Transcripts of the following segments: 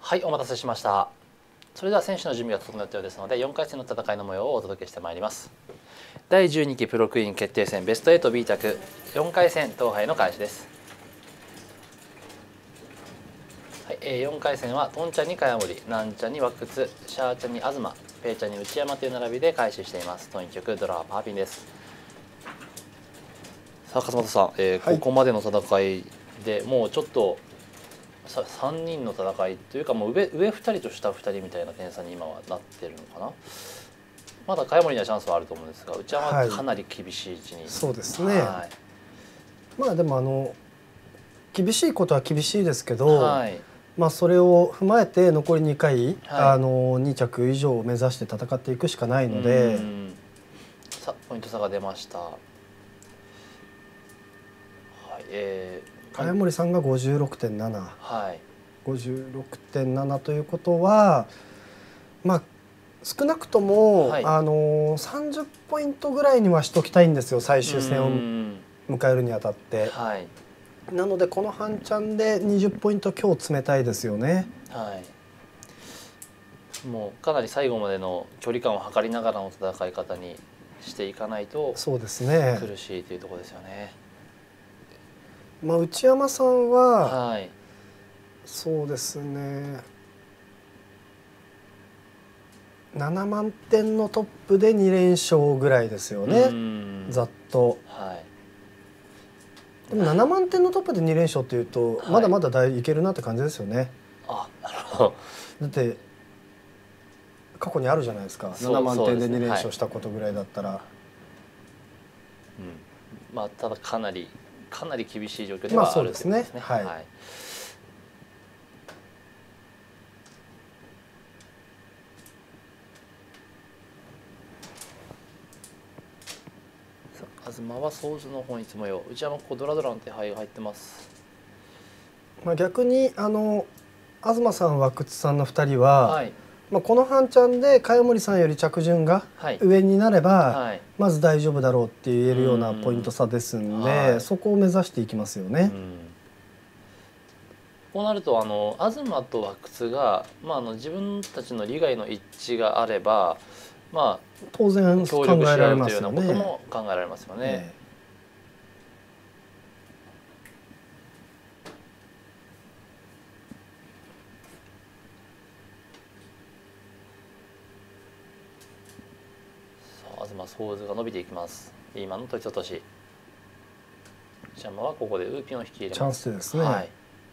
はい、お待たせしました。それでは選手の準備が整ったようですので、4回戦の戦いの模様をお届けしてまいります。第12期プロクイーン決定戦ベスト 8B 卓4回戦統廃の開始です。はい、4回戦はトンちゃんに茅森、なんちゃんにワクツ、シャーちゃんに東、ペイちゃんに内山という並びで開始しています。トン1局ドラはパーピンです。さあ勝俣さん、ここまでの戦いでもうちょっと3人の戦いというか、もう上2人と下2人みたいな点差に今はなってるのかな。まだ茅森にはチャンスはあると思うんですが、内山はかなり厳しい位置に、 そうですね、まあでも厳しいことは厳しいですけど、まあそれを踏まえて残り2回、2着以上を目指して戦っていくしかないので。 さあポイント差が出ました。 茅森さんが 56.7、56.7 ということは、まあ少なくとも、30ポイントぐらいにはしときたいんですよ、最終戦を迎えるにあたって。なのでこの半チャンで20ポイント今日詰めたいですよね。 もうかなり最後までの距離感を測りながらの戦い方にしていかないと、 そうですね、 苦しいというところですよね。 まあ内山さんは、そうですね、7万点のトップで2連勝ぐらいですよね、ざっと。でも7万点のトップで2連勝っていうと、まだまだいけるなって感じですよね。 あ、なるほど。 だって過去にあるじゃないですか、7万点で2連勝したことぐらいだったら。 まあただかなり厳しい状況ではあるんですね。東はソーズの本一模様、内山ここドラドラの手配が入ってます。 まあ逆に東さん和久津さんの2人は、まあこの半チャンで茅森さんより着順が上になれば、まず大丈夫だろうって言えるようなポイント差ですんで、そこを目指していきますよね。 こうなると東と和久津が、自分たちの利害の一致があれば、まあ当然協力し合うというようなことも考えられますよね。東ソーズが伸びていきます。今の取り落とし。内山はここでウーピンを引き入れます。 チャンスですね。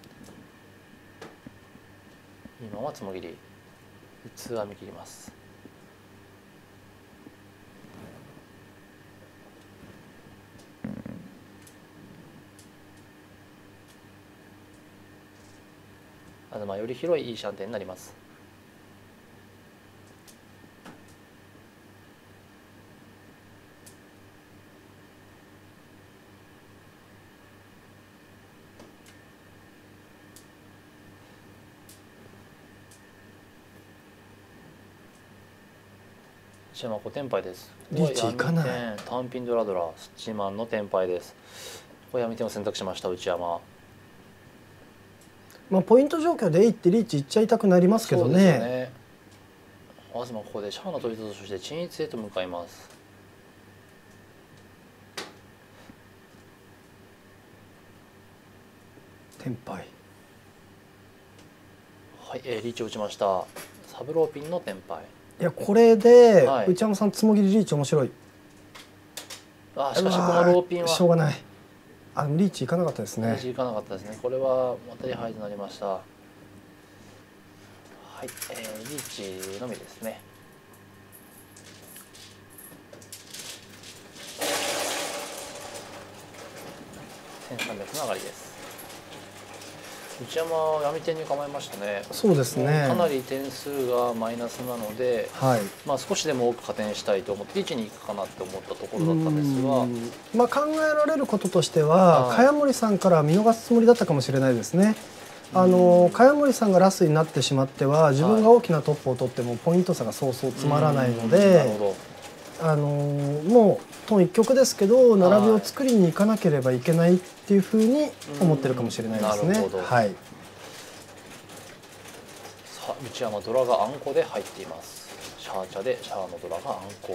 今はつもぎり。器は見切ります。東より広いいいシャンテンになります。内山5点牌です。 リーチいかない。 単品ドラドラスチマンのテンパイです。これ闇点を選択しました内山。 まあポイント状況でいってリーチいっちゃいたくなりますけどね。 東ここでシャアの取り落としで鎮一へと向かいます。 テンパイ。 はい、リーチを打ちました。サブローピンのテンパイ。 いやこれで内山さんつもぎりリーチ面白い。 しかしこのローピンはしょうがない。リーチいかなかったですね。 リーチいかなかったですね。これはまたリハイとなりました。はい、リーチのみですね。1300の上がりです。内山は闇点に構えましたね。 そうですね。 かなり点数がマイナスなので、まあ少しでも多く加点したいと思ってリーチに行くかなって思ったところだったんですが、 まあ考えられることとしては、茅森さんから見逃すつもりだったかもしれないですね。茅森さんがラスになってしまっては自分が大きなトップを取ってもポイント差がそうそうつまらないので、もうトン1局ですけど並びを作りに行かなければいけないっていうふうに思ってるかもしれないですね。 さあ内山ドラがあんこで入っています。シャーチャでシャアのドラがあんこ。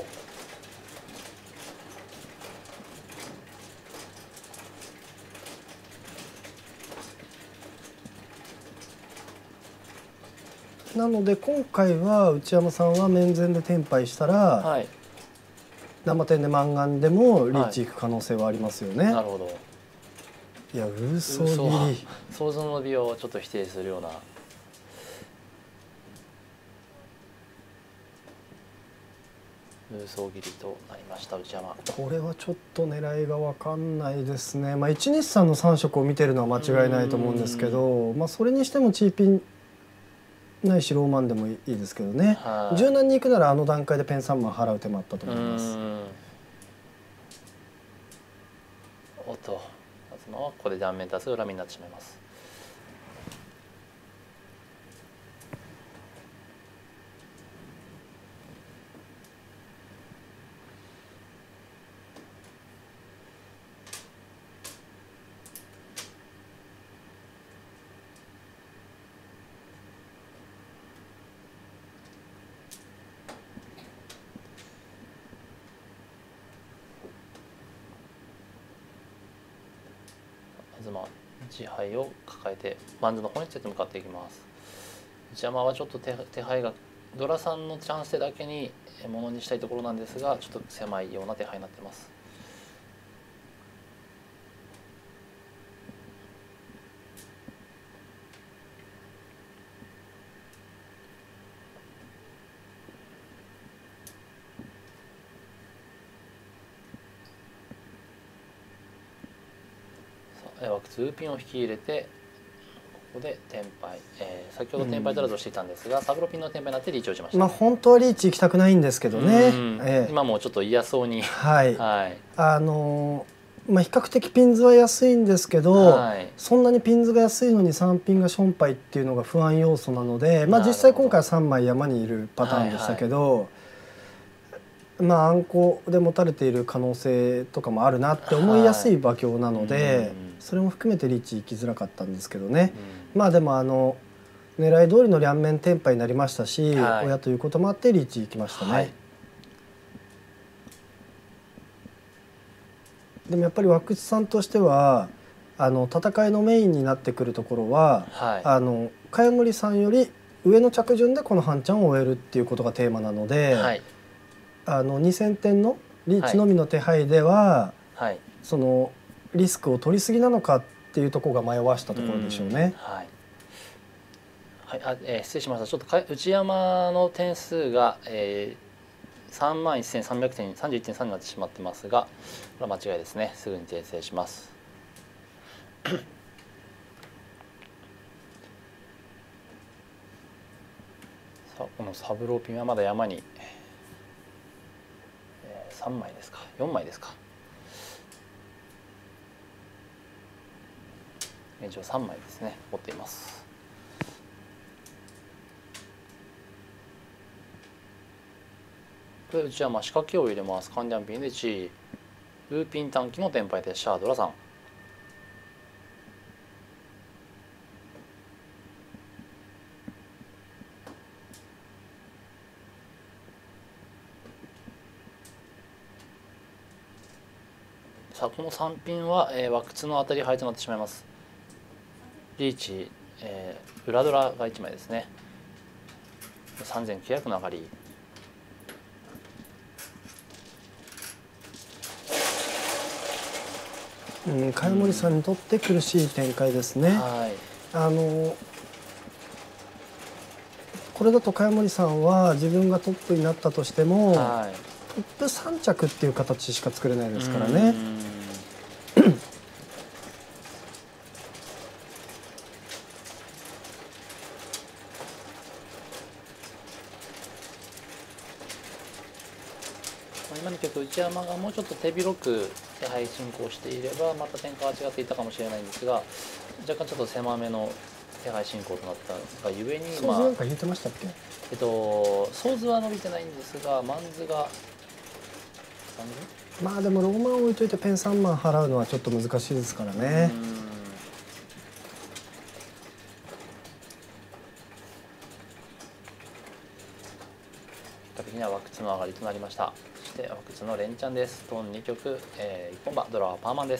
なので今回は内山さんは面前でテンパイしたら、はい、生点でマンガンでもリーチいく可能性はありますよね。 なるほど。 いや嘘切り想像の美をちょっと否定するような。嘘切りとなりました内山。 これはちょっと狙いが分かんないですね。まあ1日3の3色を見てるのは間違いないと思うんですけど、まあそれにしてもチーピンないしローマンでもいいですけどね。柔軟に行くならあの段階でペン3枚払う手もあったと思います。 おっと東はここで断面多数恨みになってしまいます。東自敗を抱えてバンズの方に向かっていきます。内山はちょっと手配がドラさんのチャンスでだけにものにしたいところなんですが、ちょっと狭いような手配になっています。枠2ピンを引き入れてここでテンパイ、先ほどテンパイ取らずをしていたんですが、サブロピンのテンパイになってリーチをしました、ね。 まあ本当はリーチ行きたくないんですけどね。 今もちょっと嫌そうに。 はい。はい、まあ比較的ピンズは安いんですけど、はい、そんなにピンズが安いのに3ピンがションパイっていうのが不安要素なので、まあ実際今回は3枚山にいるパターンでしたけど。はいはい、まああんこで持たれている可能性とかもあるなって思いやすい馬鏡なので、はい、それも含めてリーチ行きづらかったんですけどね。まあでも狙い通りの両面テンパになりましたし、はい、親ということもあってリーチ行きましたね。はい、でもやっぱり和久津さんとしては戦いのメインになってくるところは、はい、茅森さんより上の着順でこの半チャンを終えるっていうことがテーマなので、はい、2000点のリーチのみの手配では、はい、そのリスクを取りすぎなのかっていうところが迷わしたところでしょうね。 はいはい、失礼しました。ちょっと内山の点数が、31,300点 31.3 になってしまってますが、これは間違いですね。すぐに訂正します。さあこのサブローピンはまだ山に、3枚ですか4枚ですか。現状3枚ですね持っています。これうちは仕掛けを入れます。カンディャンピンで1ルーピン短期のテンパイでシャードラさん。さあこの3ピンは、枠津の当たり牌となってしまいます。リーチ、裏ドラが1枚ですね。3900の上がり。 茅森さんにとって苦しい展開ですね。はい、これだと茅森さんは自分がトップになったとしても、はい、トップ3着っていう形しか作れないですからね。 今に結構内山がもうちょっと手広く手配進行していればまた展開は違っていたかもしれないんですが、若干ちょっと狭めの手配進行となったがゆえに、 ソーズなんか言ってましたっけ？ ソーズは伸びてないんですがマンズがまあでもローマンを置いといてペン3万払うのはちょっと難しいですからね。 果的には枠津の上がりとなりました。そして枠津の連チャンです。トン2局、一本馬ドラはパーマンです。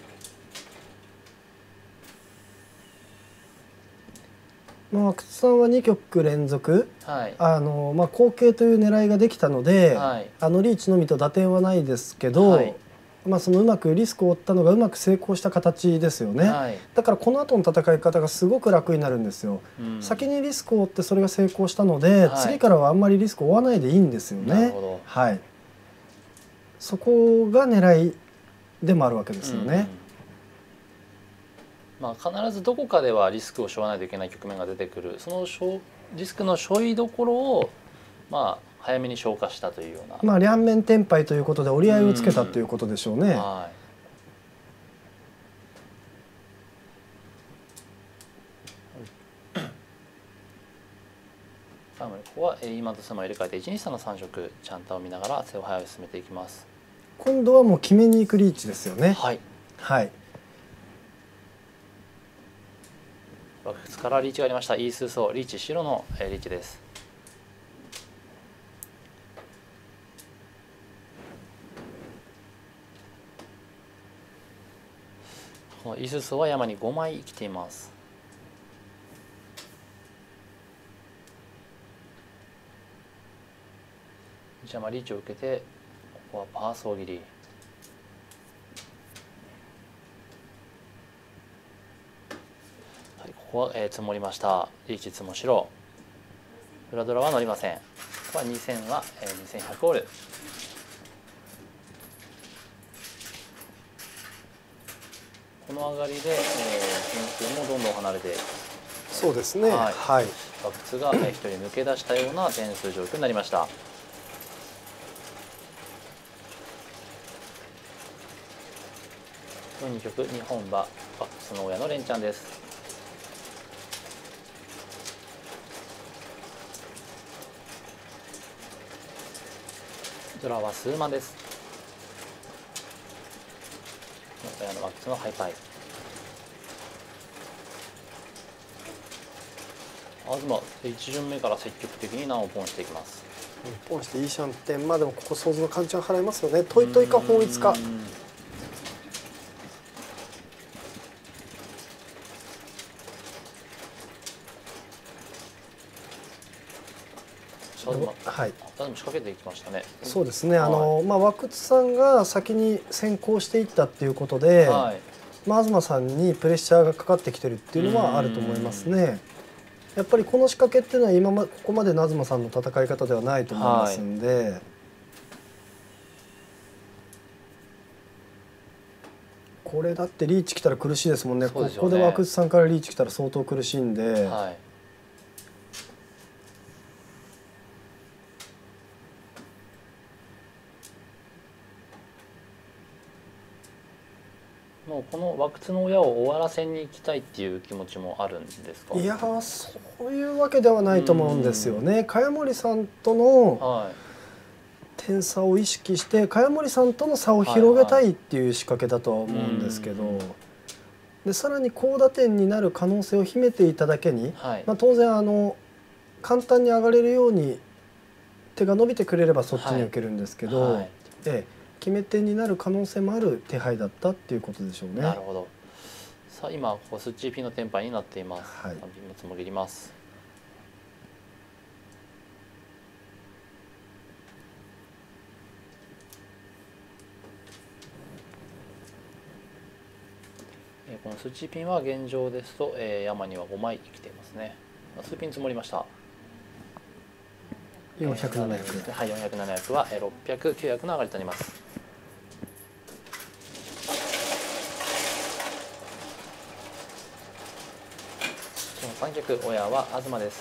阿久津さんは2局連続、 はい、 後継という狙いができたので、 はい、 リーチのみと打点はないですけど、はい、そのうまくリスクを負ったのがうまく成功した形ですよね、はい、だからこの後の戦い方がすごく楽になるんですよ、うん、先にリスクを負ってそれが成功したので、はい、次からはあんまりリスクを負わないでいいんですよね。はい、そこが狙いでもあるわけですよね。 必ずどこかではリスクを背負わないといけない局面が出てくる、そのリスクの背負いどころを早めに消化したというような、 両面テンパイということで折り合いをつけたということでしょうね。 はい、ここは今と様を入れ替えて123の3色チャンタを見ながら背を早く進めていきます。 今度はもう決めに行くリーチですよね。 はい、 はい、 枠津からリーチがありました。イースーソーリーチ白のリーチです。このイースーソーは山に5枚生きています。じゃあリーチを受けてここはパーソー切り。ここは、積もりました。リーチ積も白。裏ドラは乗りません。ここは2000は、2100オール。この上がりで、点数もどんどん離れて、 そうですね。はい。 枠津が1人抜け出したような点数状況になりました。2局2本馬枠津の親の連チャンです。ドラは数馬です。親の枠津のハイパイ。東1巡目から積極的に難をポンしていきます。 ポンしていいシャンテン、でもここ想像の勘違い払いますよね。トイトイか本一か。 はい、仕掛けていきましたね。 そうですね。和久津さんが先に先行していったっていうことで、はい、東さんにプレッシャーがかかってきてるっていうのはあると思いますね。やっぱりこの仕掛けっていうのはここまでの東さんの戦い方ではないと思いますんで、はい、これだってリーチ来たら苦しいですもんね。ここで和久津さんからリーチ来たら相当苦しいんで。はい、 もうこの枠津の親を終わらせに行きたいっていう気持ちもあるんですか？ いやそういうわけではないと思うんですよね。茅森さんとの点差を意識して茅森さんとの差を広げたいっていう仕掛けだとは思うんですけど、でさらに高打点になる可能性を秘めていただけに、当然簡単に上がれるように手が伸びてくれればそっちに受けるんですけど、決め手になる可能性もある手配だったっていうことでしょうね。 なるほど。さあ今ここスッチーピンのテンパイになっています。はい、ピンもつもぎります。このスッチーピンは現状ですと、山には5枚生きていますね。数ピン積もりました。 400、700ですね。はい、400、700は600、900の上がりとなります。三脚親は東です。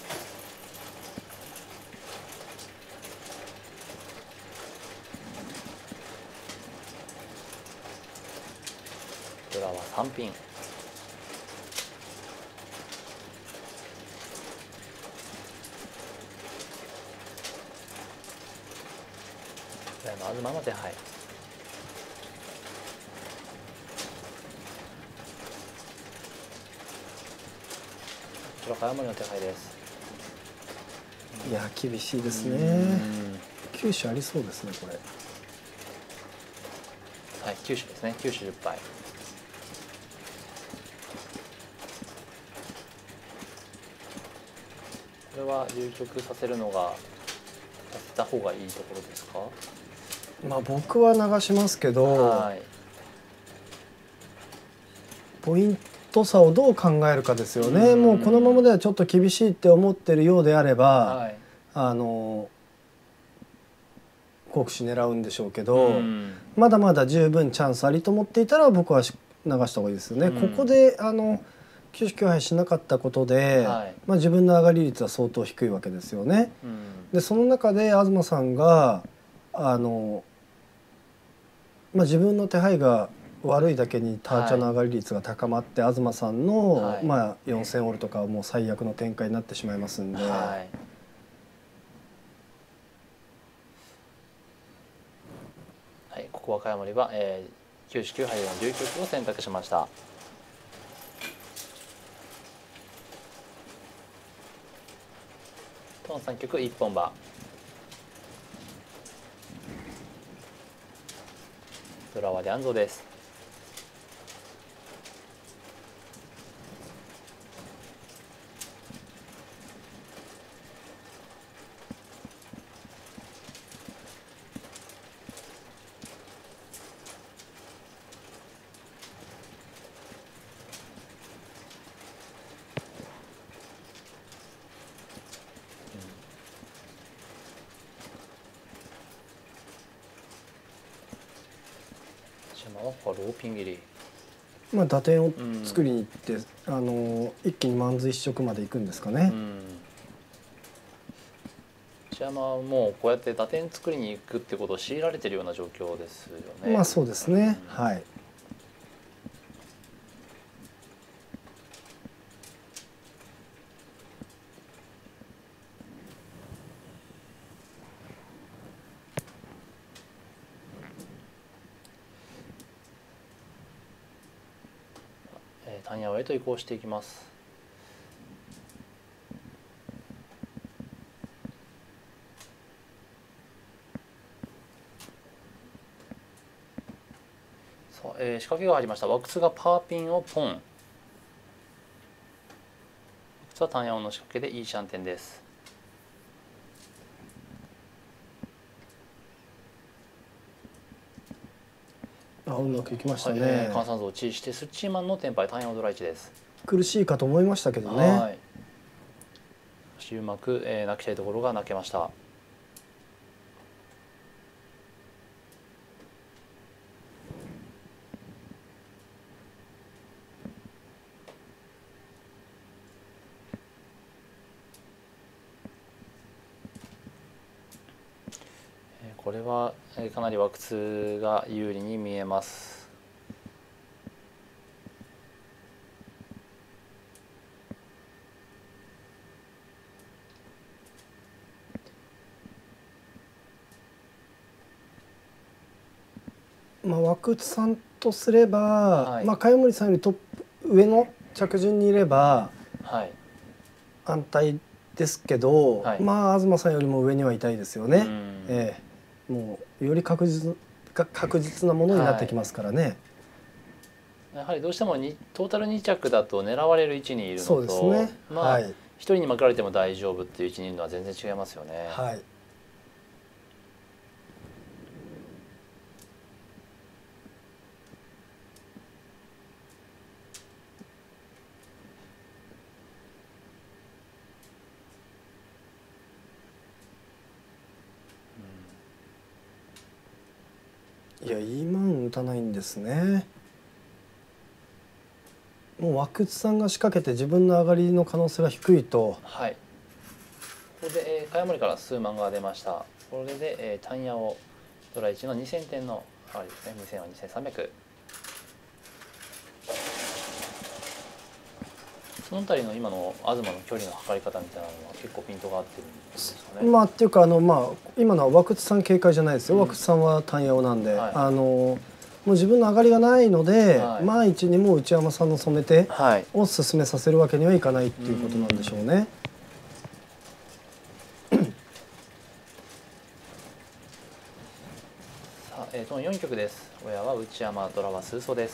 ドラは3ピン。親の東の手配。こちら茅森の手配です。 いや厳しいですね。九種ありそうですねこれ。 はい、九種ですね。九種10杯。これは流局させるのがやった方がいいところですか？ まあ僕は流しますけど、はい、ポイント差をどう考えるかですよね。もうこのままではちょっと厳しいって思ってるようであれば、はい、国士狙うんでしょうけど、まだまだ十分チャンスありと思っていたら僕は流した方がいいですよね。ここで九種9敗しなかったことで、はい、まあ、自分の上がり率は相当低いわけですよね。でその中で東さんがまあ、自分の手配が悪いだけにターチャの上がり率が高まって、はい、東さんの、はい、まあ、4000オールとかはもう最悪の展開になってしまいますんで。はいはい、ここは茅森は、9種9敗の19局を選択しました。トン3局1本馬。ドラワで安藤です。ローピン切り、 まあ打点を作りに行って、一気に満髄一色まで行くんですかね。 内山はもうこうやって打点作りに行くってことを強いられているような状況ですよね。 まあそうですね、はい。 タンヤオへと移行していきます。さあ、仕掛けが入りました。ワックスがパーピンをポン。ワックスはタンヤオの仕掛けでいいシャンテンです。 うまくいきましたね。 換算像チしてスッチーマンのテンパイタンヤオドラ1です。 苦しいかと思いましたけどね。はい。 うまく、泣きたいところが泣けました。これはかなりワックスが有利に見えます。 まあ、ワクツさんとすれば、はい、まあ、茅森さんよりトップ上の着順にいれば安泰ですけど、はい、まあ東さんよりも上にはいたいですよね。もうより確実なものになってきますからね。はい、 やはりどうしてもトータル2着だと狙われる位置にいるのと、 そうですね、 まあ、はい、1人に巻かれても大丈夫っていう位置にいるのは全然違いますよね。はい。 いや、いいマン打たないんですね。もうワクツさんが仕掛けて自分の上がりの可能性が低いと。 はい。ここで茅森から数万が出ました。これでタンヤオドラ1の2000点の上がりですね。2000は2300。その辺りの今の東の距離の測り方みたいなのは結構ピントが合ってるんですかね。 まあっていうかまあ今のはワクツさん警戒じゃないですよ。ワクツさんはタンヤオなんで、はい、もう自分の上がりがないので、はい、万一にも内山さんの染め手を進めさせるわけにはいかないっていうことなんでしょうね。 トン4局です。親は内山、ドラは数層です。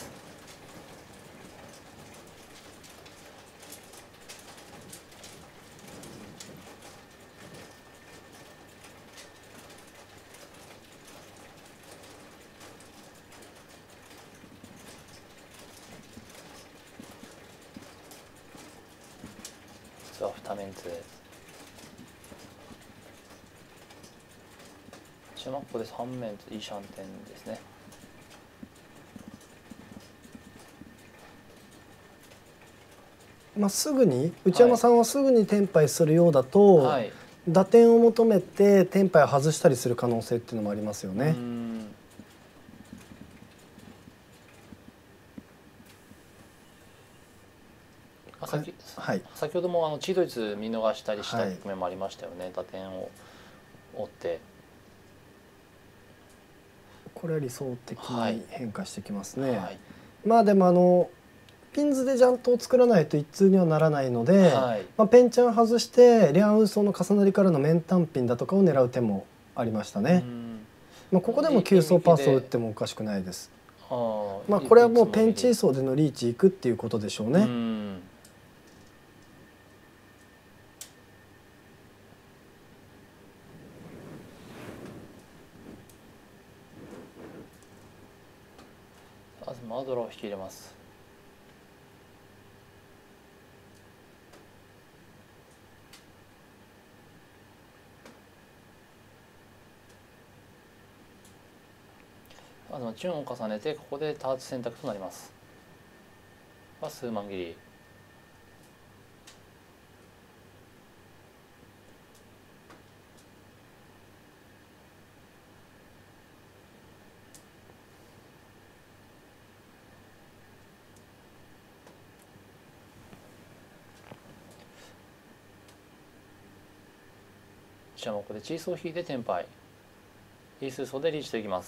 実は2メンツです。中学校で3面といいシャンテンですね。 まあ、すぐに内山さんはすぐにテンパイするようだと、はい、打点を求めてテンパイを外したりする可能性っていうのもありますよね。 先ほどもチードイツ見逃したりした局面もありましたよね、はい、打点を追って。 これは理想的に変化してきますね。はい、まあでもピンズでジャントを作らないと一通にはならないので、はい、まあ、ペンチャン外してリャンウーソーの重なりからのメンタンピンだとかを狙う手もありましたね。まあここでも急走パスを打ってもおかしくないです。まあこれはもうペンチーソーでのリーチいくっていうことでしょうね。 マドラーを引き入れます。チューンを重ねてここでターツ選択となります。数万切り。じゃあもうここでチーソー引いてテンパイ。イースーソーでリーチといきます。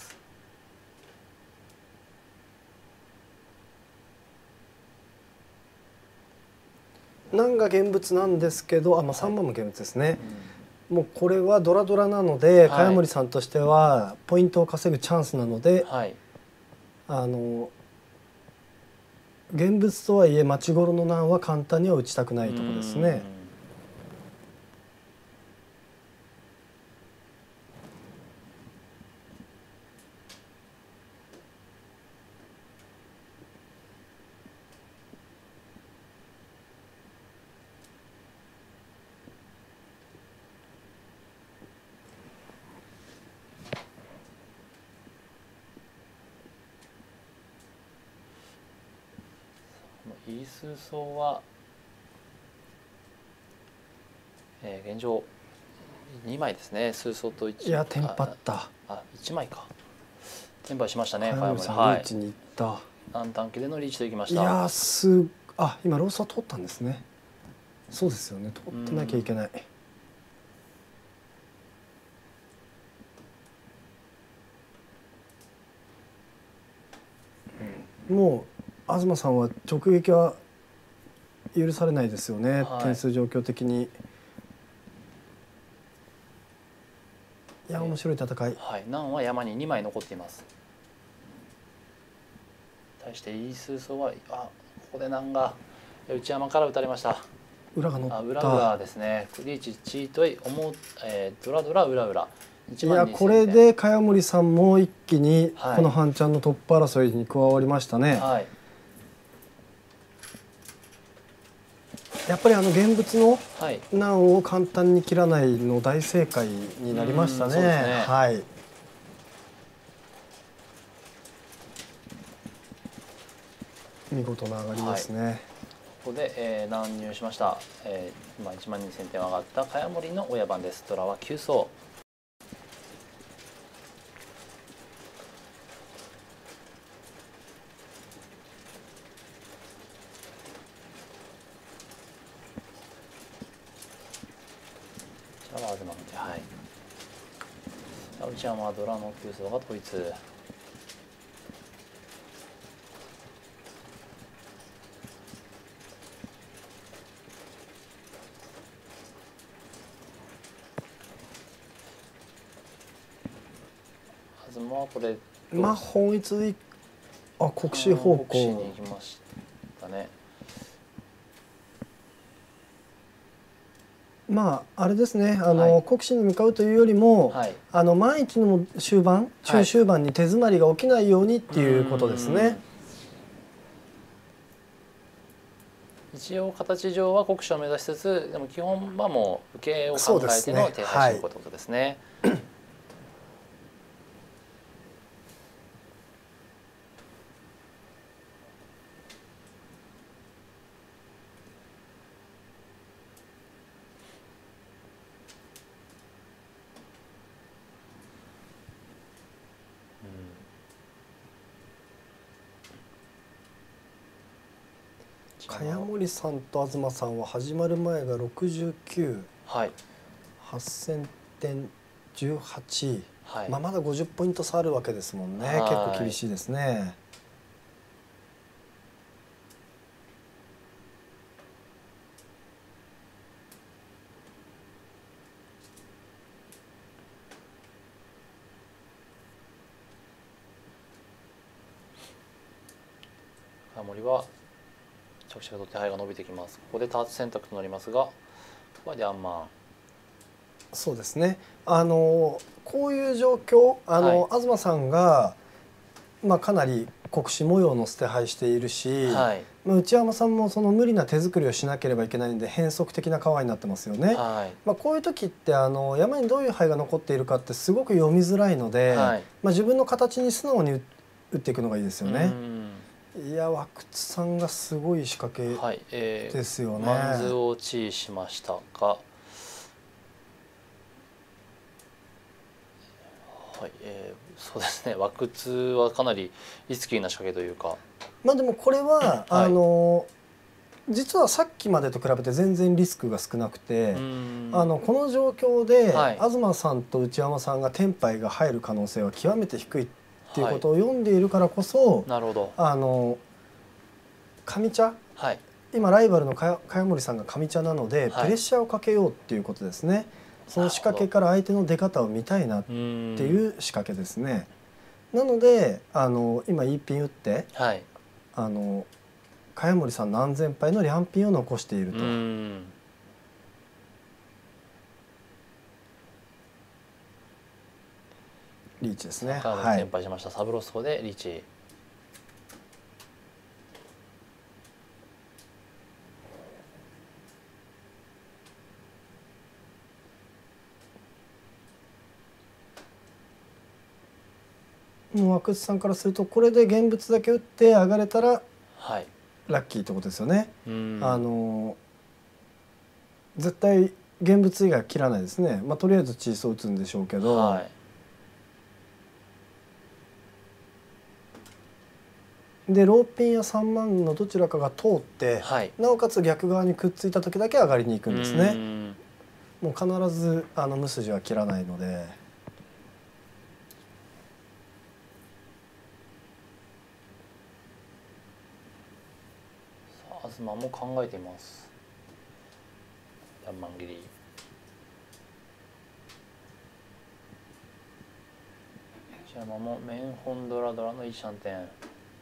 難が現物なんですけど、まあ、3番も現物ですね、はい、もうこれはドラドラなので、はい、茅森さんとしてはポイントを稼ぐチャンスなので、はい、現物とはいえ待ち頃の難は簡単には打ちたくないところですね。 イースーソーは、現状2枚ですね。スーソーと1。 いやテンパった。 1枚か。テンパイしましたね。 茅森さんリーチに行った。 何短期でのリーチといきました。 いや今ロースは通ったんですね。そうですよね。通ってなきゃいけない。もう東さんは直撃は許されないですよね、はい、点数状況的に。いや面白い戦い。 はい、難は山に2枚残っています。対してイースーソーはここで難が内山から打たれました。 裏が乗った。 裏ですね。クリーチチートイドラドラ裏。 いやこれで茅森さんも一気にこの半チャンのトップ争いに加わりましたね。はい、やっぱり現物の難を簡単に切らないの大正解になりましたね。はい。見事な上がりですね。はい、 ここで、乱入しました。今1万2000点上がった茅森の親番です。ドラは9層。はい、内山はドラの9層が統一。東はこれまあ本一で国士方向国士に行きましたね。 まああれですね、国士に向かうというよりも、はい、万一の終盤、中終盤に手詰まりが起きないようにっていうことですね。 一応形上は国士を目指しつつ、でも基本はもう受けを考えての手配進行ということですね。 茅森さんと東さんは始まる前が69、 はい、 8000点18、はい、まあまだ50ポイント差あるわけですもんね。結構厳しいですね。 茅森は着々と手配が伸びてきます。ここで多発選択となりますが、ここはでアンマン。 そうですね。こういう状況、はい、東さんがまあかなり国士模様の捨て配しているし、はい、内山さんもその無理な手作りをしなければいけないんで変則的な構えになってますよね。はい、まあこういう時って山にどういう牌が残っているかってすごく読みづらいので、はい、まあ自分の形に素直に打っていくのがいいですよね。いや和久津さんがすごい仕掛けですよね。 マンズをチしましたが、はい、そうですね。和久津はかなりリスキーな仕掛けというか。 まあでもこれは、はい、実はさっきまでと比べて全然リスクが少なくて、この状況で、はい、東さんと内山さんがテンパイが入る可能性は極めて低いっていうことを読んでいるからこそ、はい、 なるほど。 上茶、はい、今ライバルの茅森さんが上茶なので、はい、プレッシャーをかけようっていうことですね。その仕掛けから相手の出方を見たいなっていう仕掛けですね。なので今いいピン打って、はい、茅森さんの安全牌のリャンピンを残していると。リーチですね。 茅森先輩しました。サブロスコでリーチ。 もう和久津さんからするとこれで現物だけ打って上がれたらラッキーってことですよね。絶対現物以外は切らないですね。まあとりあえずチーソー打つんでしょうけど、はい、でローピンや3万のどちらかが通って、はい、なおかつ逆側にくっついた時だけ上がりに行くんですね。もう必ず無筋は切らないので。 東も考えています。ヤンマン切り。内山もメンホンドラドラのイーシャンテン。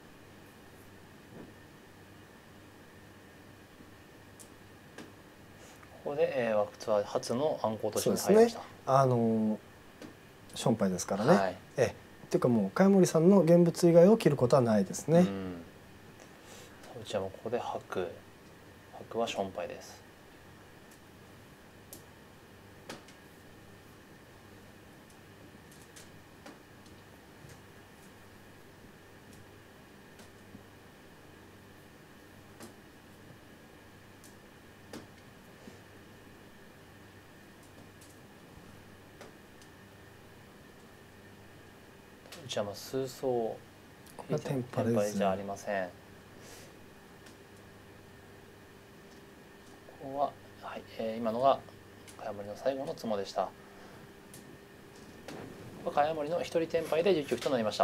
ここで、和久津は初の暗号として入りました。 ションパイですからね。はい、っていうかもう茅森さんの現物以外を切ることはないですね。 内山ここで白はションパイです。内山数層テンパじゃありません。ここは、はい、今のが茅森の最後のツモでした。茅森の一人テンパイで10局となりました。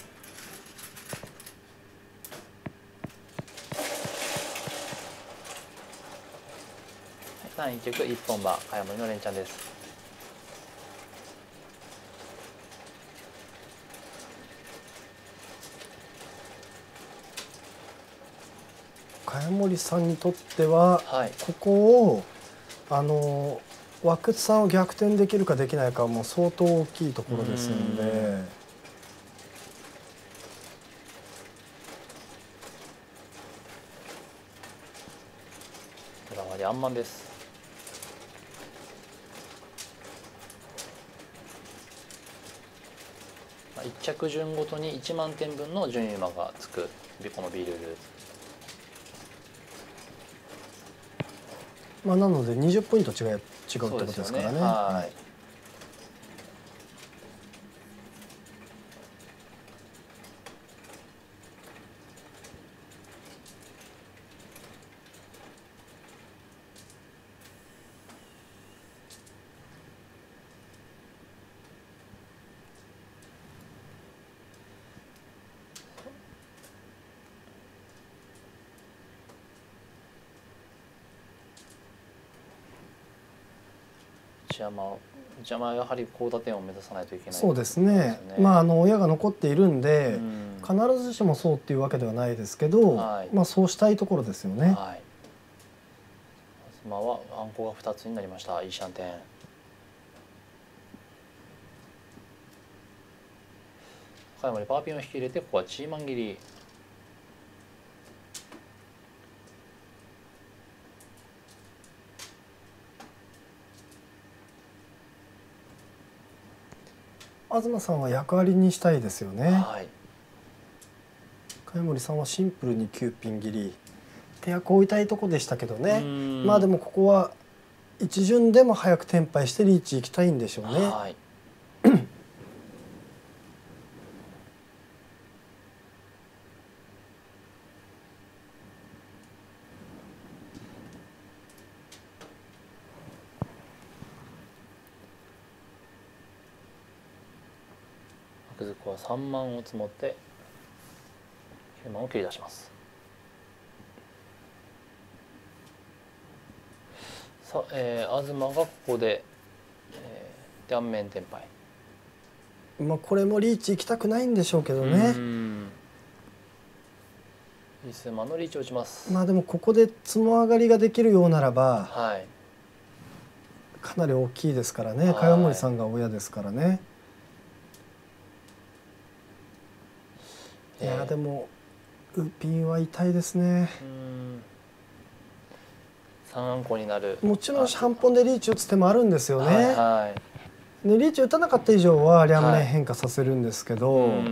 第1局一本馬茅森の連チャンです。 茅森さんにとっては、 はい、 ここを和久津さんを逆転できるかできないかはもう相当大きいところですので。 裏割りあんまんです。1着順ごとに1万点分の順位馬がつくこの B ルール。 まあなので20ポイント違うってことですからね。はい。 内山はやはり高打点を目指さないといけない、 そうですね。まあ親が残っているんで、必ずしもそうっていうわけではないですけど、まあそうしたいところですよね。はい。 東はあんこが2つになりました。いいシャンテン。岡山にパーピンを引き入れて、ここはチーマン切り。 東さんは役割にしたいですよね。はい。茅森さんはシンプルに9ピン切り手役を置いたいとこでしたけどね。まあでもここは一巡でも早くテンパイしてリーチ行きたいんでしょうね。はい。 白ずくは3万を積もって9万を切り出します。さあ、東がここで、断面テンパイ。 まあこれもリーチ行きたくないんでしょうけどね。 イスマのリーチを打ちます。 まあでもここでつも上がりができるようならば、はい、かなり大きいですからね。茅森さんが親ですからね。いやでもウピンは痛いですね。 3あんこになる。 もちろん半本でリーチ打つ手もあるんですよね。はいはい、でリーチ打たなかった以上は両面変化させるんですけど、はい、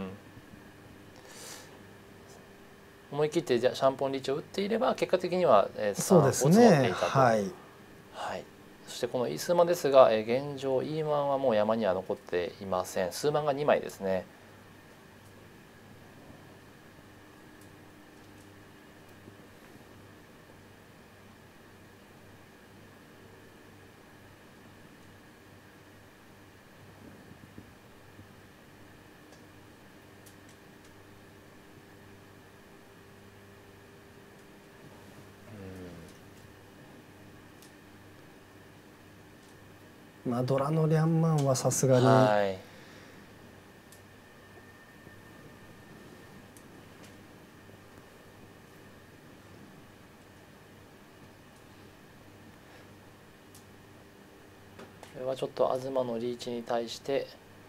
思い切ってじゃシャンポンリーチを打っていれば結果的にはそうですね。はい、 はい、そしてこのイースマンですが、現状 E1 はもう山には残っていません。数万が2枚ですね。 まあドラのリャンマンはさすがに、はい、 これはちょっと東のリーチに対して、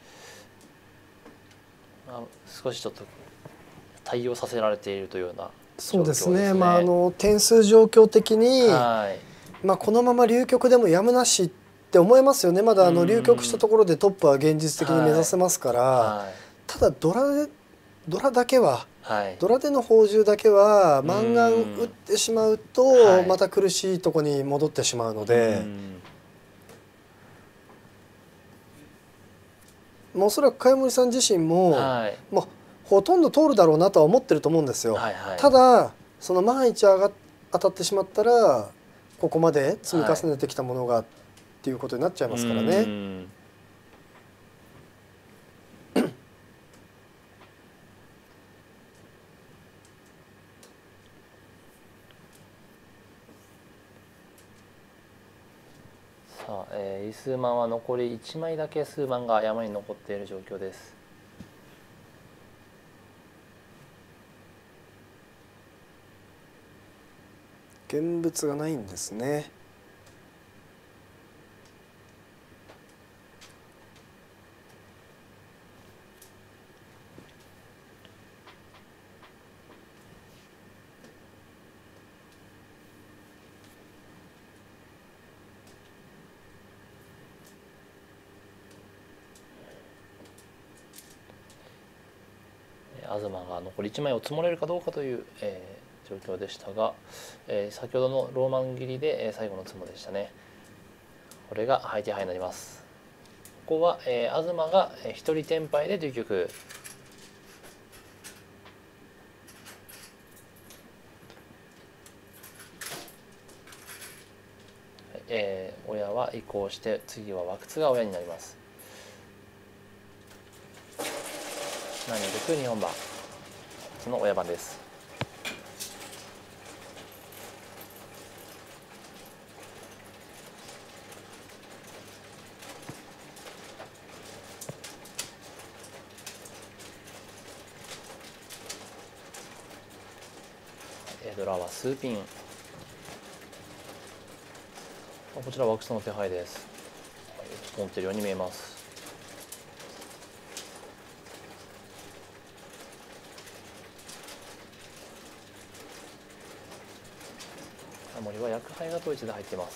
まあ、少しちょっと対応させられているというような、 そうですね。まあ点数状況的に、はい、まあこのまま流局でもやむなしって思いますよね。まだ流局したところでトップは現実的に目指せますから、はい、ただドラだけは、はい、ドラでの宝珠だけはマンガン打ってしまうとまた苦しいところに戻ってしまうので、おそらく茅森さん自身も、はい、もうほとんど通るだろうなとは思ってると思うんですよ。はいはい、ただその万一当たってしまったらここまで積み重ねてきたものがっていうことになっちゃいますからね。 さあ、イスマンは残り1枚だけ数万が山に残っている状況です。 現物がないんですね。 東が残り1枚を積もれるかどうかという、状況でしたが、先ほどのローマン切りで、最後の積もでしたね。これが敗手敗になります。ここは、東が1人転敗で竜玉。親は移行して次は枠津が親になります。7二玉2本番、その親番です。ドラは数ピン。こちらは枠津の手配です。持っているように見えます。森は薬杯が統一で入っています。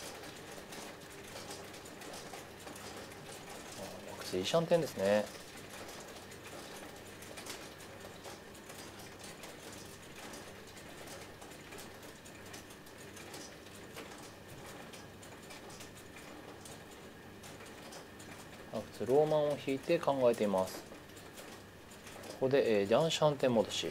枠津いいシャンテンですね。枠津ローマンを引いて考えています。ここで、ジャンシャンテン戻し。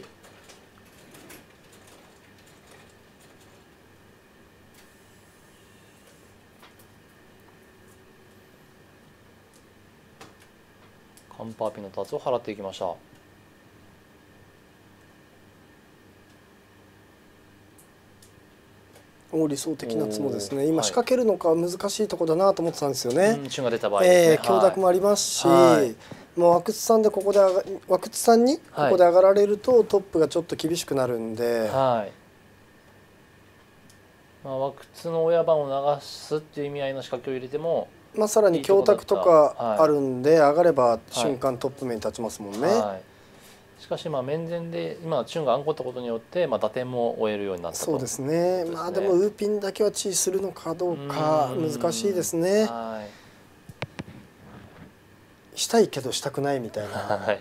カンパーピンのタツを払っていきました。 理想的なツモですね。今仕掛けるのか難しいところだなと思ってたんですよね。 チュンが出た場合ですね。 強奪もありますし、もう枠津さんでここで枠津さんにここで上がられるとトップがちょっと厳しくなるんで、 枠津の親番を流すっていう意味合いの仕掛けを入れても、 さらに強奪とかあるんで、上がれば瞬間トップ面に立ちますもんね。 しかし面前で今チュンがアンコったことによって打点も終えるようになったと。 そうですね。でもウーピンだけはチーするのかどうか難しいですね。したいけどしたくないみたいな。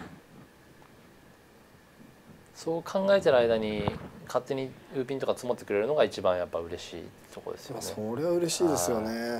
そう考えてる間に勝手にウーピンとか積もってくれるのが一番やっぱ嬉しいところですよね。 それは嬉しいですよね。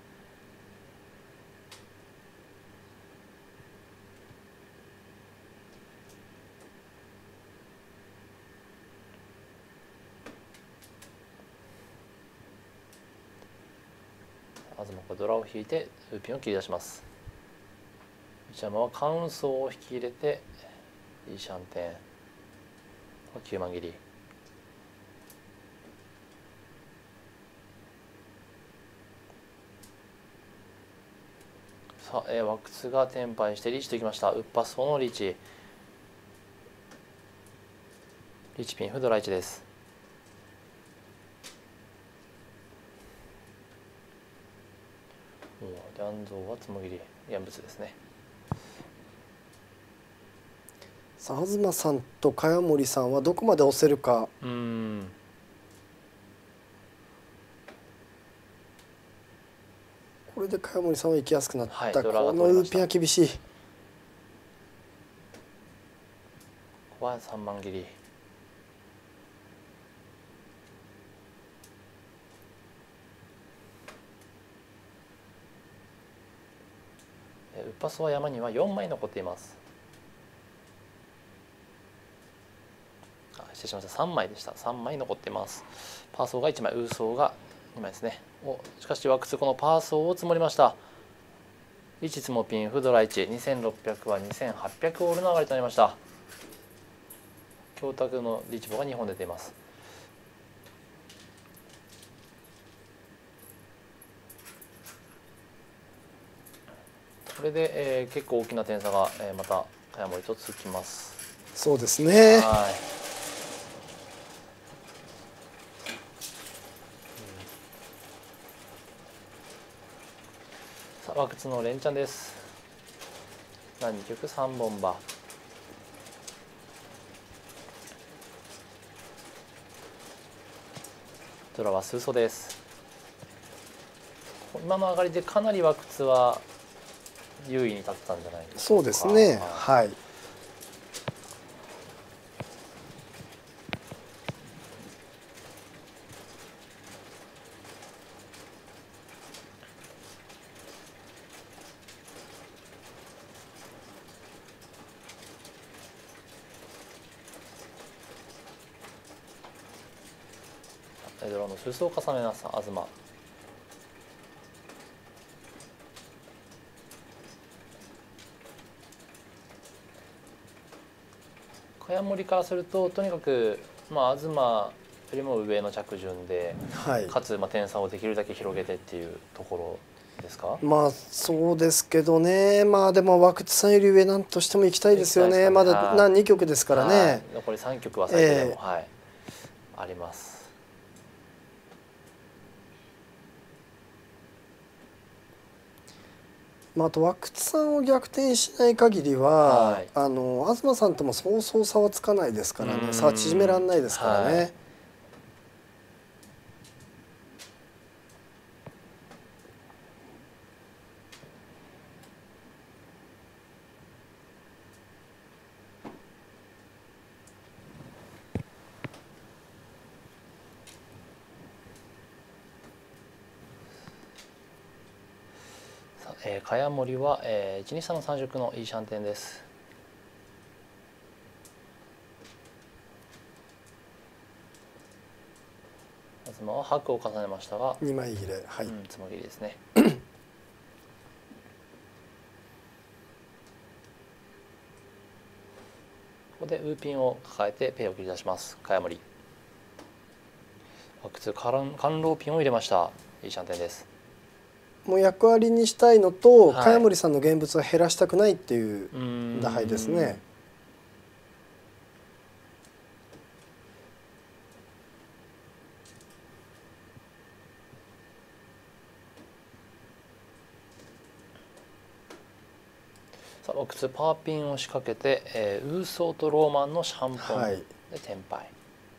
東がドラを引いてウーピンを切り出します。内山はカウンソーを引き入れていいシャンテン9万切り。さあ、枠津が転敗してリーチといきました。ウッパソのリーチ。リーチピンフドラ1です。リャンゾーはつもぎり現物ですね。 さあ東さんと茅森さんはどこまで押せるか。これで茅森さんは行きやすくなった。このウーピンは厳しい。ここは3万切り。ウッパソは山には4枚残っています。失礼しました。3枚でした。3枚残っています。パーソーが1枚、ウーソーが2枚ですね。しかし枠津このパーソーを積もりました。1つもピンフドラ1、2600は2800オールの上がりとなりました。強卓のリーチボが2本出ています。これで、結構大きな点差が、また茅森とつきます。 そうですね。 さあ和久津の連チャンです。何局3本馬。ドラは数層です。今の上がりでかなり和久津は優位に立ったんじゃないですか。 そうですね。はい。 ドラの数層を重ねます。東。茅森からするととにかく東よりも上の着順で、はい、かつ点差をできるだけ広げてっていうところですか。 そうですけどね。でも和久津さんより上なんとしても行きたいですよね。まだ2局ですからね、はい、 残り3局は最低でも、はい、あります。 あと和久津さんを逆転しない限りは、はい、東さんともそうそう差はつかないですからね。差は縮められないですからね。はい、 茅森は、123の3色のいいシャンテンです。東は白を重ねましたが 2枚切れ、はい、 つもぎりですね。ここでウーピンを抱えてペイを切り出します。茅森。和久津甘露ピンを入れました。いいシャンテンです。 もう役割にしたいのと、はい、茅森さんの現物は減らしたくないっていう打敗ですね。 さあ和久津パーピンを仕掛けて、ウーソーとローマンのシャンポンでテンパイ、はい、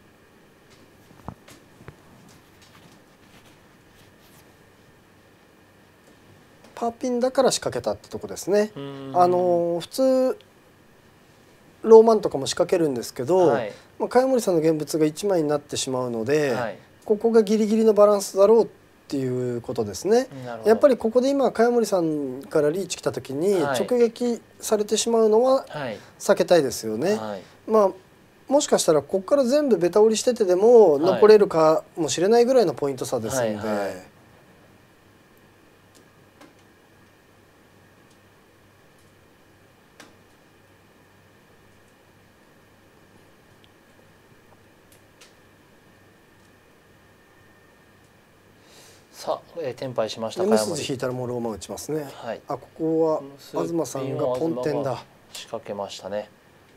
パーピンだから仕掛けたってとこですね。普通ローマンとかも仕掛けるんですけど、はい、茅森さんの現物が1枚になってしまうので、はい、ここがギリギリのバランスだろうっていうことですね。やっぱりここで今茅森さんからリーチ来た時に直撃されてしまうのは避けたいですよね。はい、もしかしたらここから全部ベタ折りしててでも残れるかもしれないぐらいのポイント差ですので。はいはい、 さあ、テンパイしました。 無筋引いたらもうローマン打ちますね。はい、ここは東さんがポンテンだ。 仕掛けましたね。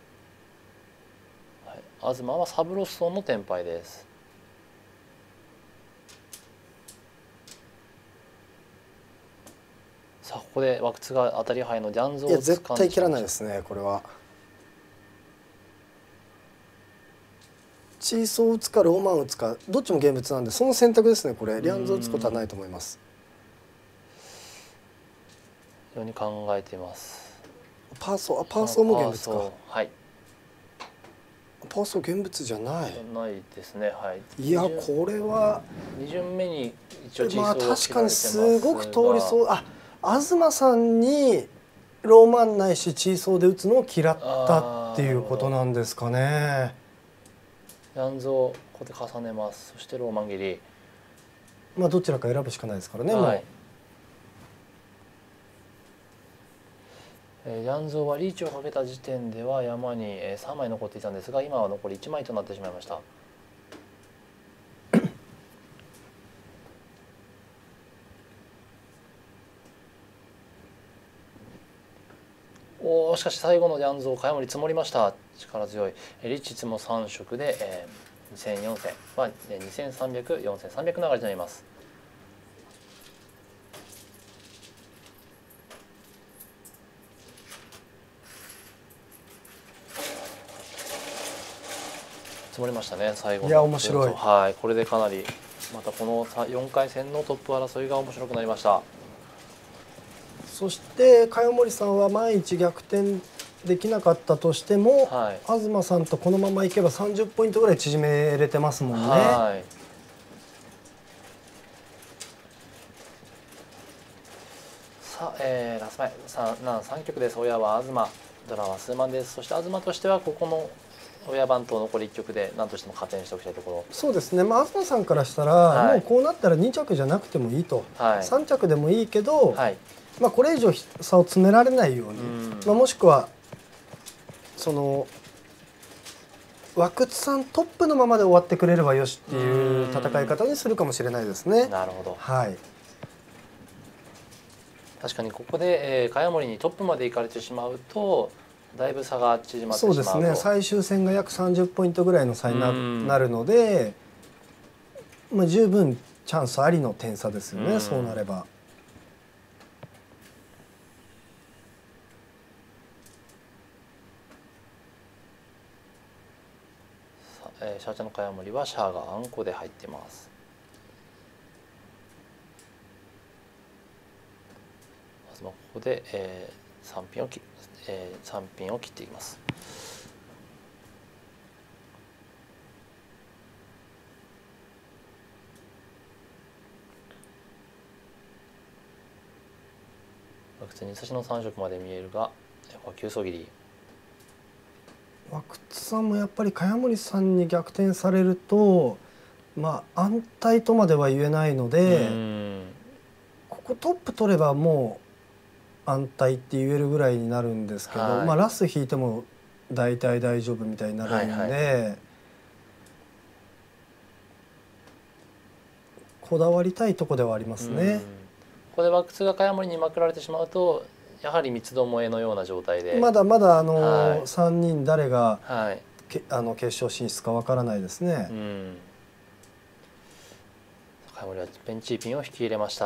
はい、東はサブロッソンのテンパイです。さあここで和久津が当たり牌のジャンゾを掴んでしまいました。 絶対切らないですねこれは。チーソー打つかローマン打つかどっちも現物なんでその選択ですねこれ。リャンズを打つことはないと思います。 非常に考えています。 パーソーも現物か。 はい。 パーソー現物じゃない。 ないですね。はい。 いやこれは 2巡目に一応チーソーを切られてますが、 確かにすごく通りそう。東さんにローマンないしチーソーで打つのを嫌ったっていうことなんですかね。 ヤンズをここで重ねます。そしてローマン切り。 どちらか選ぶしかないですからね。 はい。ヤンゾーはリーチをかけた時点では山に3枚残っていたんですが今は残り1枚となってしまいました。しかし最後のヤンゾー茅森積もりました。力強いリッチツも3色で、2000、4000、2300、4300流れとなります。 積もりましたね最後の。 いや面白い。 はい、これでかなりまたこの4回戦のトップ争いが面白くなりました。 そして茅森さんは万一逆転できなかったとしても、はい、東さんとこのままいけば30ポイントぐらい縮めれてますもんね。はい、 さあ、ラス前3局です。親は東、ドラは数万です。そして東としてはここの親番と残り1局で何としても加点しておきたいところ。 そうですね、まあ、東さんからしたら、はい、もうこうなったら2着じゃなくてもいいと、はい、3着でもいいけど、はい、まあ、これ以上差を詰められないように、まあ、もしくはその和久津さんトップのままで終わってくれればよしっていう戦い方にするかもしれないですね。 なるほど、 はい、 確かにここで茅森にトップまで行かれてしまうとだいぶ差が縮まってしまうと。 そうですね、最終戦が約30ポイントぐらいの差になるので、まあ、十分チャンスありの点差ですよね、そうなれば。 シャーチャの茅森はシャアがあんこで入ってます。まずはここで、3ピンを切っていきます。普通に差しの3色まで見えるが急走切り。 和久津さんもやっぱり茅森さんに逆転されると、まあ、安泰とまでは言えないので、ここトップ取ればもう安泰って言えるぐらいになるんですけど、はい、まあ、ラス引いても大体大丈夫みたいになるんで、はいはい、こだわりたいとこではありますね。 ここで和久津が茅森にまくられてしまうとやはり三つどもえのような状態でまだまだはい、3人誰が、はい、決勝進出かわからないですね。 茅森はベンチーピンを引き入れました。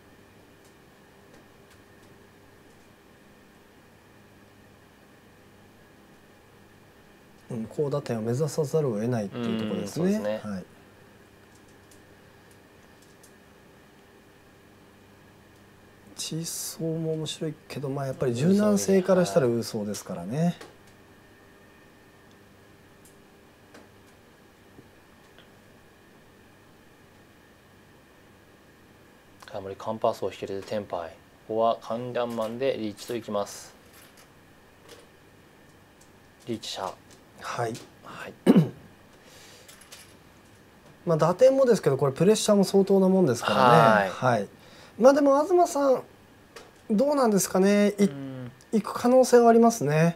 高打点を目指さざるを得ないっていうところですね。はい、地層も面白いけど、まあ、やっぱり柔軟性からしたらウーソーですからね。 茅森カンパースを引き入れてテンパイ。ここはカンリャンマンでリーチといきます。リーチ者。 はい、はい、まあ打点もですけどこれプレッシャーも相当なもんですからね。はい、まあでも東さんどうなんですかね、行く可能性はありますね。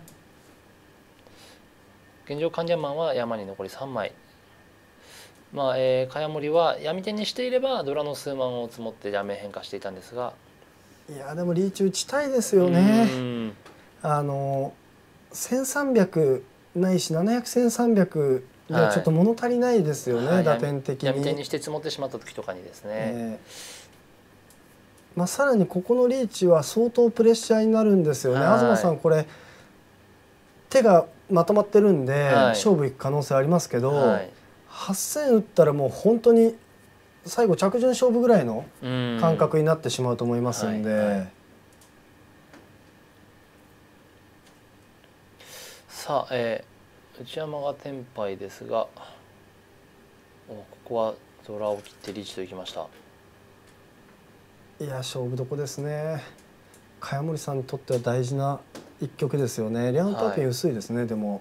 現状カンリャンマンは山に残り3枚。まあ茅森は闇点にしていればドラの数万を積もって闇変化していたんですが、 いやでもリーチ打ちたいですよね。1300ないし700、1300ではちょっと物足りないですよね、はい、打点的に。 闇点にして積もってしまった時とかにですね。 まあ、さらにここのリーチは相当プレッシャーになるんですよね。東さんこれ手がまとまってるんで、勝負いく可能性ありますけど、8000打ったらもう本当に最後着順勝負ぐらいの感覚になってしまうと思いますんで。 さあ、内山がテンパイですが、ここはドラを切ってリーチといきました。 いや勝負どこですね。茅森さんにとっては大事な一局ですよね。リャンターピン薄いですね、はい、でも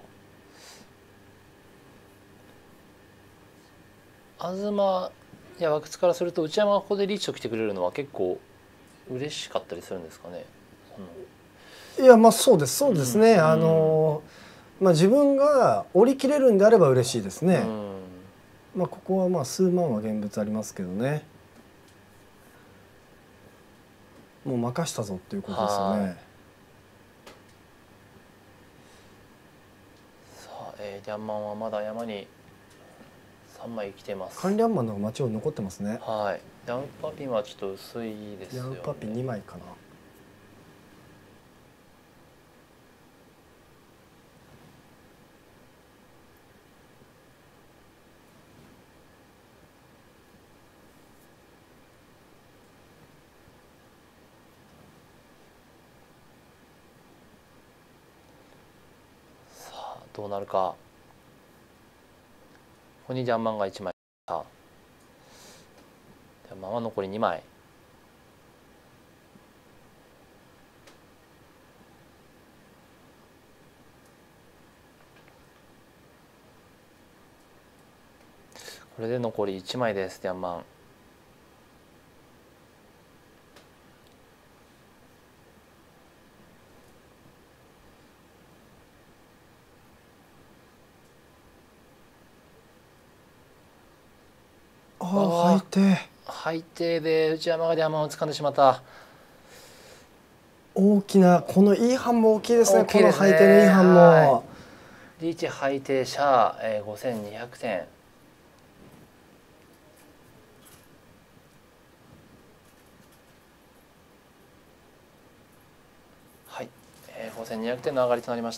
東や和久津からすると内山がここでリーチと来てくれるのは結構嬉しかったりするんですかね。 いやまあそうですそうですね、まあ、自分が折り切れるんであれば嬉しいですね。まあここはまあ数万は現物ありますけどね。もう任したぞっていうことですよね。 さあ、リャンマンはまだ山に3枚来てます。 カンリャンマンの方が街を残ってますね。 はい。ヤンパピンはちょっと薄いですよね。 ヤンパピン2枚かな。 どうなるか。ここにジャンマンが1枚。ジャンマンは残り2枚。これで残り1枚です。ジャンマン。 ああ、 配定で内山がジャンマンを掴んでしまった。 大きな、このいい判も大きいですね。この配定のいい判も。 リーチ配定者、5200点。はい、5200点の上がりとなりました。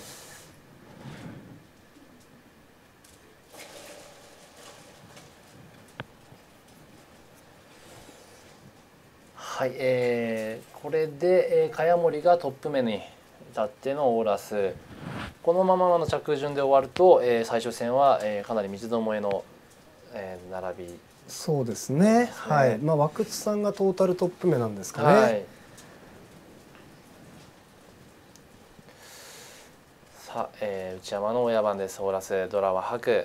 はい、これで、茅森がトップ目に立ってのオーラス。このままの着順で終わると、最終戦は、かなり三つどもえの、並び。 そうですね。はい。まあ和久津さんがトータルトップ目なんですかね。はい、 さあ、内山の親番です。オーラス、ドラは白。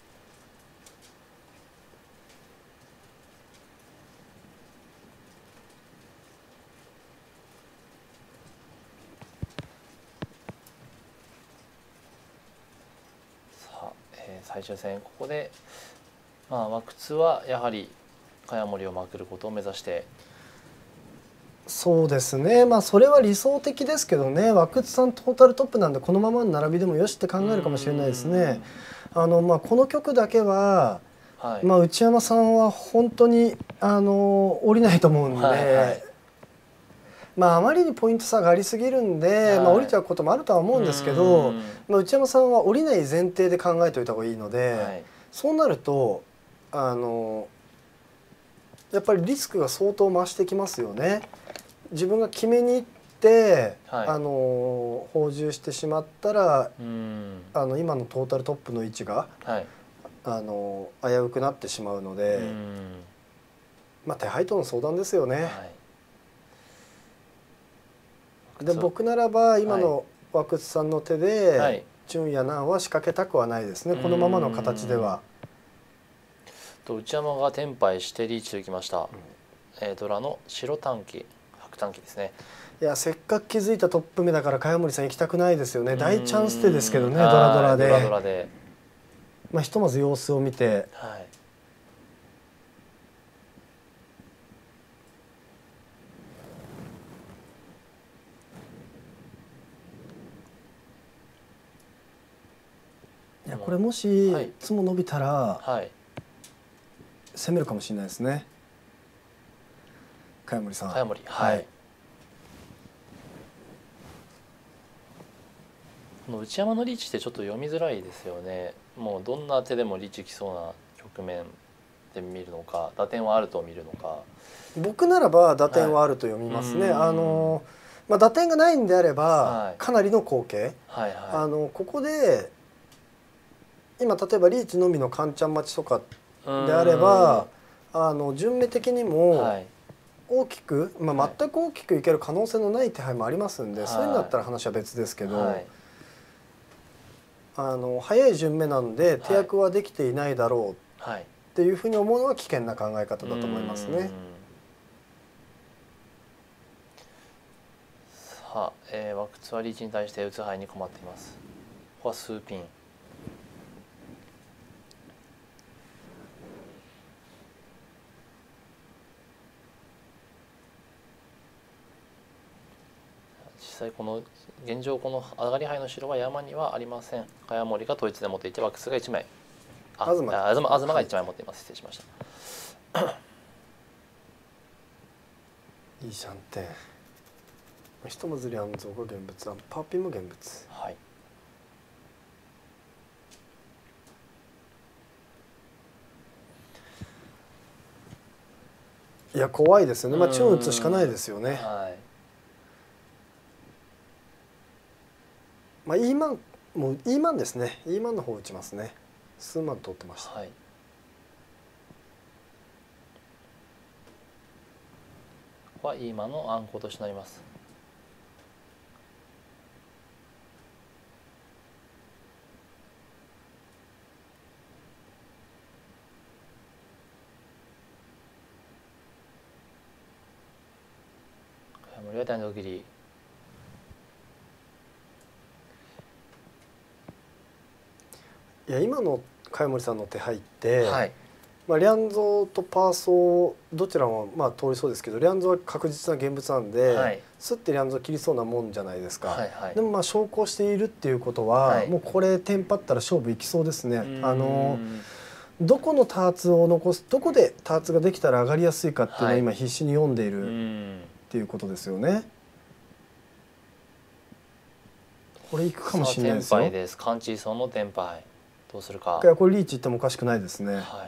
最終戦ここで、まあ、和久はやはり茅森をまくることを目指して。 そうですね、まあそれは理想的ですけどね。和久さんトータルトップなんでこのままの並びでもよしって考えるかもしれないですね。まあ、この曲だけは、はい、まあ、内山さんは本当に降りないと思うんで、はいはい、まあ、あまりにポイント差がありすぎるんで、はい、まあ、降りちゃうこともあるとは思うんですけど、まあ、内山さんは降りない前提で考えておいた方がいいので、はい、そうなるとやっぱりリスクが相当増してきますよね。自分が決めに行って、はい、放縦してしまったら今のトータルトップの位置が、はい、危うくなってしまうので、まあ手配との相談ですよね。はい、で僕ならば今の和久津さんの手で、はい、純也南は仕掛けたくはないですね。このままの形では。 内山がテンパイしてリーチといきました。ドラの白短期白短期ですね。 いや、せっかく気づいたトップ目だから茅森さん行きたくないですよね。大チャンス手ですけどね、ドラドラで。 ドラドラで、 まあひとまず様子を見て、はい、いやこれもしつも伸びたら、はい、攻めるかもしれないですね、茅森さん。 茅森、はい。この内山のリーチってちょっと読みづらいですよね。もうどんな手でもリーチきそうな局面で見るのか、打点はあると見るのか。 僕ならば打点はあると読みますね。はい、まあ、打点がないんであれば、はい、かなりの好形。はいはい、ここで今例えばリーチのみのカンチャン待ちとかであれば順目的にも大きく、まあ、全く大きくいける可能性のない手配もありますんで、はい、そういうんだったら話は別ですけど、はい、早い順目なんで手役はできていないだろうっていうふうに思うのは危険な考え方だと思いますね。 さあ、和久津はリーチに対して打つ牌に困っています。ここは数ピン。実際この現状この上がり牌の白は山にはありません。茅森が統一で持っていて和久津が1枚、東が1枚持っています。失礼しました。 いいじゃんって。ひとまずリャンゾーが現物、パーピンも現物。はい。いや怖いですよね。まあチュン打つしかないですよね。はい。まあ今もう E マンですね。E マンの方打ちますね。数万取ってました。 はい。ここは E マンの暗号としてなります。森は大の切り。 いや今の茅森さんの手配って、 はい、 まあ、リャンゾーとパーソーどちらもまあ通りそうですけど、リャンゾーは確実な現物なんで、 はい、 スッてリャンゾー切りそうなもんじゃないですか、 はいはい、 でもまあ昇降しているっていうことは、 はい、 もうこれテンパったら勝負いきそうですね。どこのターツを残す、どこでターツができたら上がりやすいかっていうのを今必死に読んでいるっていうことですよね。これいくかもしれないですよ。 テンパイです。カンチーソンのテンパイどうするか。 いやこれリーチいってもおかしくないですね。 はい、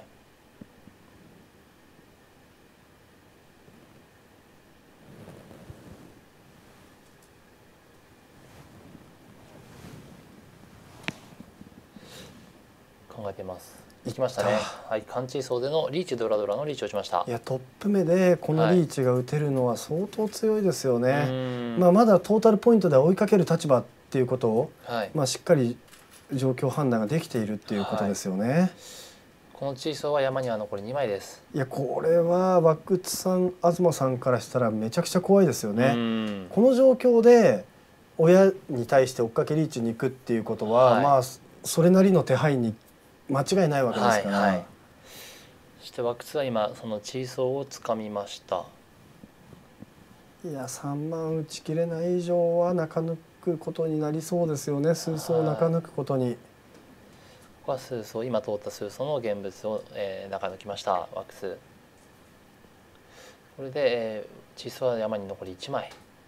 考えてます。いきましたね。はい、カンチーソーでのリーチドラドラのリーチをしました。 いやトップ目でこのリーチが打てるのは相当強いですよね。まあまだトータルポイントでは追いかける立場っていうことを、 はい、 まあしっかり状況判断ができているっていうことですよね。はい、 このチーソーは山には残り2枚です。 いやこれはワクツさん、東さんからしたらめちゃくちゃ怖いですよね。この状況で親に対して追っかけリーチに行くっていうことは、はい、まあそれなりの手配に間違いないわけですから。はいはい、 そしてワクツは今そのチーソーをつかみました。 いや3万打ち切れない以上は中抜くことになりそうですよね。数層を中抜くことに。 ここは数層、今通った数層の現物を、中抜きましたワクツ。これで、チーソーは山に残り1枚。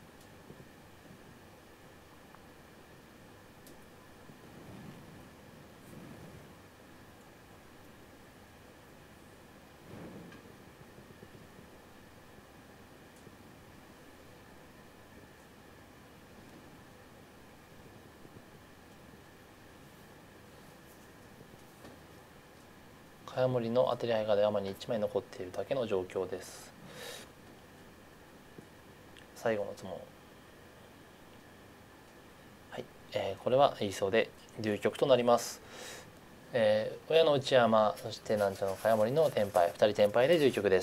茅森の当てり合いが山に1枚残っているだけの状況です。最後の質問。はい、これは言いそうで流局となります。親の内山、そしてなんちゃの茅森のテンパイ、2人テンパイで流局です。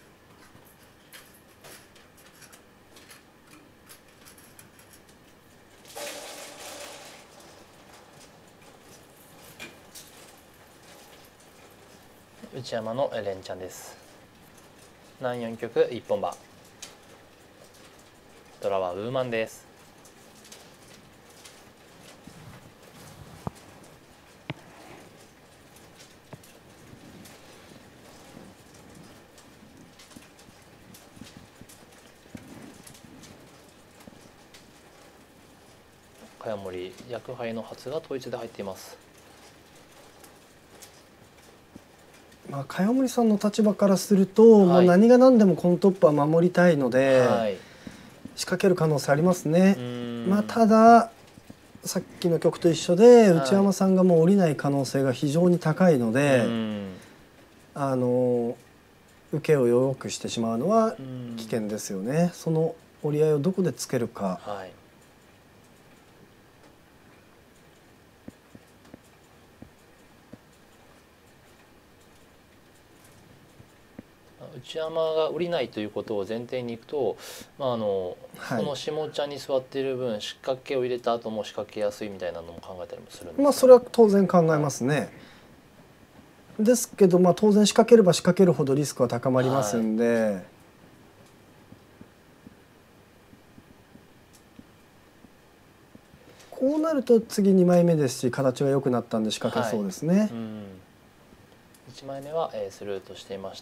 内山の連チャンです。南4局一本馬。ドラはウーマンです。茅森薬杯の初が統一で入っています。 まあ、茅森さんの立場からすると、はい、何が何でもこのトップは守りたいので、はい、仕掛ける可能性ありますね。まあ、たださっきの局と一緒で内山さんがもう降りない可能性が非常に高いので、受けを弱くしてしまうのは危険ですよね。その折り合いをどこでつけるか。はい、 内山が降りないということを前提にいくと、まあはい、その下茶に座っている分仕掛けを入れた後も仕掛けやすいみたいなのも考えたりもするんですか。 まあそれは当然考えますね。はい、ですけど、まあ、当然仕掛ければ仕掛けるほどリスクは高まりますんで、はい、こうなると次2枚目ですし形が良くなったんで仕掛けそうですね。はい、 1枚目は、スルーとしていました。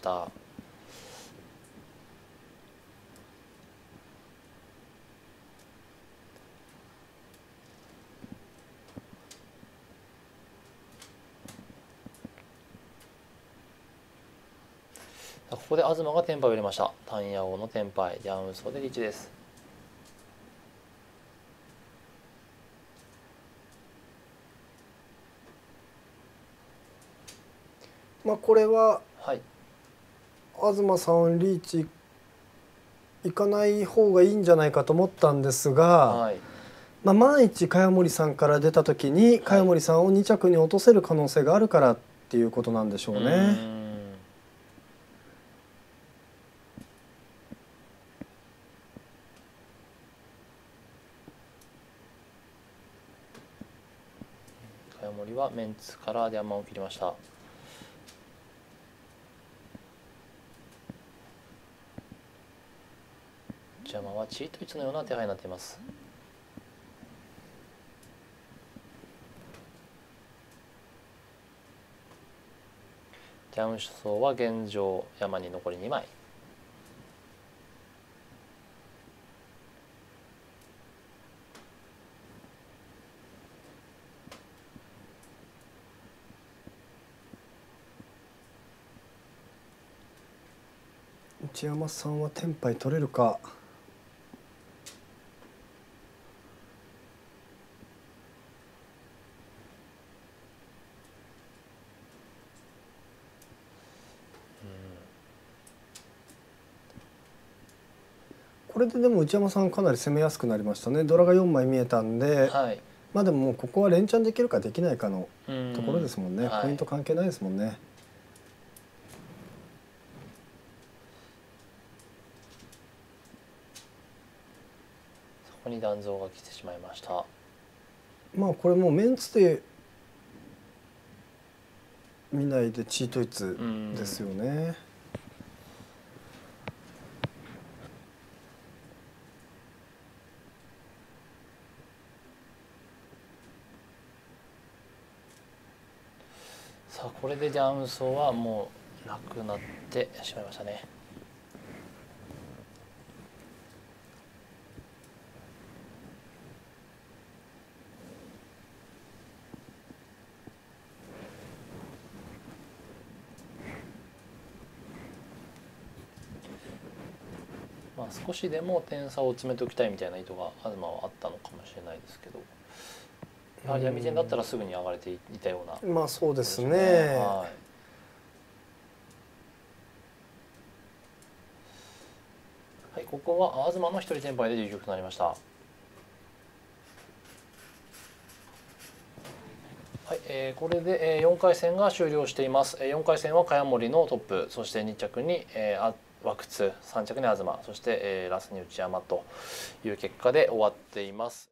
ここで東がテンパイを入れました。タンヤオのテンパイ、ヤンウソでリーチです。 まあこれは、 はい、 東さんリーチいかない方がいいんじゃないかと思ったんですが、はい、まあ、万一茅森さんから出た時に茅森さんを2着に落とせる可能性があるからっていうことなんでしょうね。 茅森はメンツカラーで山を切りました。内山はチートイツのような手配になっています。ジャン首相は現状山に残り2枚。 内山さんはテンパイ取れるか。これででも内山さんかなり攻めやすくなりましたね。ドラが4枚見えたんで、はい、まあでももうここは連チャンできるかできないかのところですもんね。ポイント関係ないですもんね。 そこに断蔵が来てしまいました。 まあこれもうメンツで見ないでチートイツですよね。 さあこれでジャンソーはもうなくなってしまいましたね。まあ少しでも点差を詰めておきたいみたいな意図が東はあったのかもしれないですけど、やはり闇線だったらすぐに上がれていたような、 まあそうですね。 はい、ここは東の一人テンパイで10局となりました。はい、これで4回戦が終了しています。4回戦は茅森のトップ、そして2着に和久津、3着に東、そしてラスに内山という結果で終わっています。